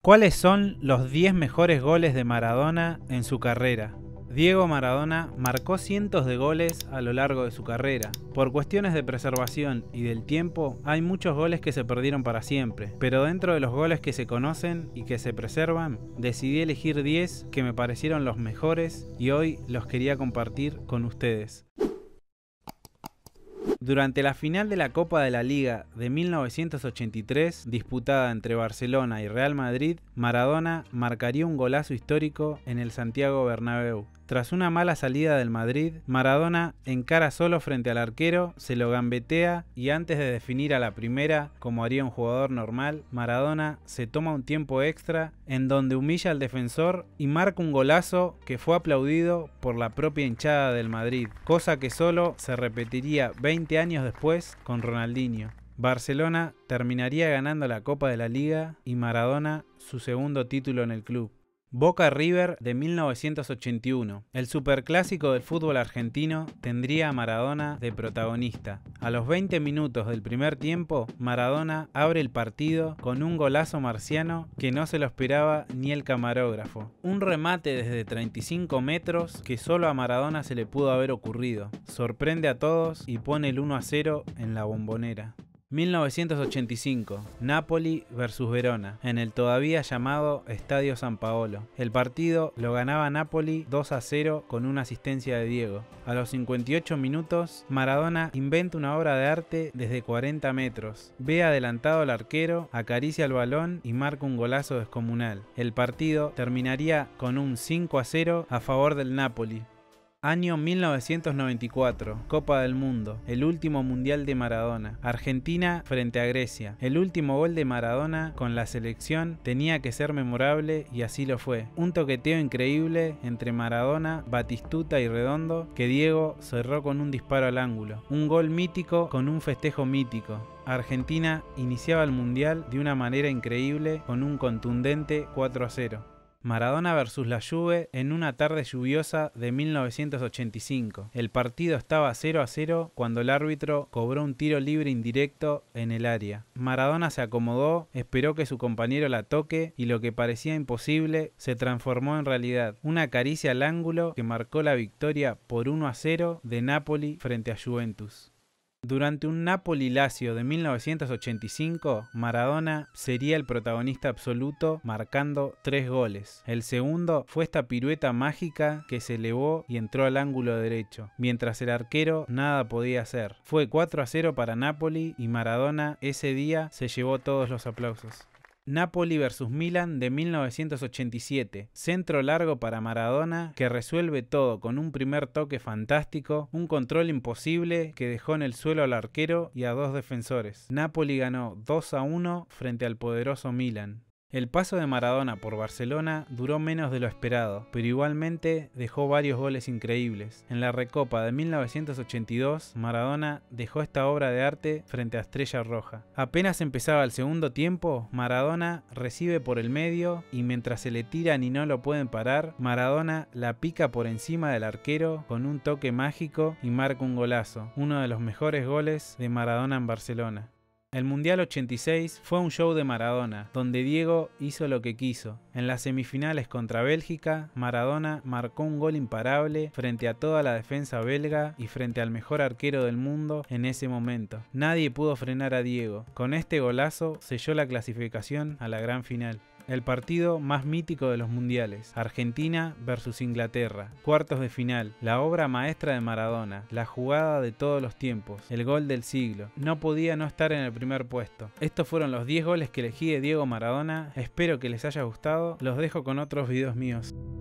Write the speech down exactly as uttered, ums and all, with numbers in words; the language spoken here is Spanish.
¿Cuáles son los diez mejores goles de Maradona en su carrera? Diego Maradona marcó cientos de goles a lo largo de su carrera. Por cuestiones de preservación y del tiempo, hay muchos goles que se perdieron para siempre, pero dentro de los goles que se conocen y que se preservan, decidí elegir diez que me parecieron los mejores y hoy los quería compartir con ustedes. Durante la final de la Copa de la Liga de mil novecientos ochenta y tres, disputada entre Barcelona y Real Madrid, Maradona marcaría un golazo histórico en el Santiago Bernabéu. Tras una mala salida del Madrid, Maradona encara solo frente al arquero, se lo gambetea y antes de definir a la primera, como haría un jugador normal, Maradona se toma un tiempo extra en donde humilla al defensor y marca un golazo que fue aplaudido por la propia hinchada del Madrid, cosa que solo se repetiría veinte años después con Ronaldinho. Barcelona terminaría ganando la Copa de la Liga y Maradona su segundo título en el club. Boca River de mil novecientos ochenta y uno. El superclásico del fútbol argentino tendría a Maradona de protagonista. A los veinte minutos del primer tiempo, Maradona abre el partido con un golazo marciano que no se lo esperaba ni el camarógrafo. Un remate desde treinta y cinco metros que solo a Maradona se le pudo haber ocurrido. Sorprende a todos y pone el uno a cero en la Bombonera. mil novecientos ochenta y cinco. Napoli versus Verona, en el todavía llamado Estadio San Paolo. El partido lo ganaba Napoli dos a cero con una asistencia de Diego. A los cincuenta y ocho minutos, Maradona inventa una obra de arte desde cuarenta metros. Ve adelantado al arquero, acaricia el balón y marca un golazo descomunal. El partido terminaría con un cinco a cero a favor del Napoli. Año mil novecientos noventa y cuatro, Copa del Mundo, el último mundial de Maradona. Argentina frente a Grecia. El último gol de Maradona con la selección tenía que ser memorable y así lo fue. Un toqueteo increíble entre Maradona, Batistuta y Redondo que Diego cerró con un disparo al ángulo. Un gol mítico con un festejo mítico. Argentina iniciaba el mundial de una manera increíble con un contundente cuatro a cero. Maradona versus la Juve en una tarde lluviosa de mil novecientos ochenta y cinco. El partido estaba cero a cero cuando el árbitro cobró un tiro libre indirecto en el área. Maradona se acomodó, esperó que su compañero la toque y lo que parecía imposible se transformó en realidad. Una caricia al ángulo que marcó la victoria por uno a cero de Napoli frente a Juventus. Durante un Napoli-Lazio de mil novecientos ochenta y cinco, Maradona sería el protagonista absoluto marcando tres goles. El segundo fue esta pirueta mágica que se elevó y entró al ángulo derecho, mientras el arquero nada podía hacer. Fue cuatro a cero para Napoli y Maradona ese día se llevó todos los aplausos. Napoli versus Milan de mil novecientos ochenta y siete. Centro largo para Maradona que resuelve todo con un primer toque fantástico, un control imposible que dejó en el suelo al arquero y a dos defensores. Napoli ganó dos a uno frente al poderoso Milan. El paso de Maradona por Barcelona duró menos de lo esperado, pero igualmente dejó varios goles increíbles. En la Recopa de mil novecientos ochenta y dos, Maradona dejó esta obra de arte frente a Estrella Roja. Apenas empezaba el segundo tiempo, Maradona recibe por el medio y mientras se le tiran y no lo pueden parar, Maradona la pica por encima del arquero con un toque mágico y marca un golazo, uno de los mejores goles de Maradona en Barcelona. El Mundial ochenta y seis fue un show de Maradona, donde Diego hizo lo que quiso. En las semifinales contra Bélgica, Maradona marcó un gol imparable frente a toda la defensa belga y frente al mejor arquero del mundo en ese momento. Nadie pudo frenar a Diego. Con este golazo selló la clasificación a la gran final. El partido más mítico de los mundiales, Argentina versus Inglaterra, cuartos de final, la obra maestra de Maradona, la jugada de todos los tiempos, el gol del siglo, no podía no estar en el primer puesto. Estos fueron los diez goles que elegí de Diego Maradona, espero que les haya gustado, los dejo con otros videos míos.